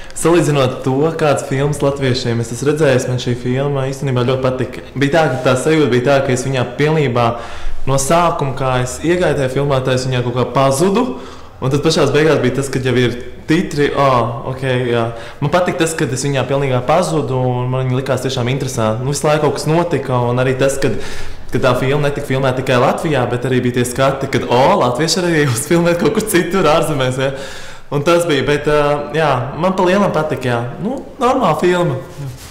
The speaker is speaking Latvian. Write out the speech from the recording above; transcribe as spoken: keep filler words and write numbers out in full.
salīdzinot to, kāds filmas latviešiem es esmu redzējis, man šī filma īstenībā ļoti patika. Bija tā, ka tā sajūta bija tā, ka es viņā pilnībā no sākuma, kā es iegāju tajā filmā, tā es viņā kaut kā pazudu. Un tad pašās beigās bija tas, kad jau ir titri, oh, ok, jā. Man patīk tas, ka es viņā pilnībā pazudu, un man viņa likās tiešām interesanti. Nu, visu laiku kaut kas notika, un arī tas, kad, kad tā filma netika filmēta tikai Latvijā, bet arī bija tie skati, kad, o, oh, latvieši arī uzfilmēt kaut kur citur ārzemēs, ja. Un tas bija, bet, jā, man pa lielam patika, jā. Nu, normāla filma. Jā.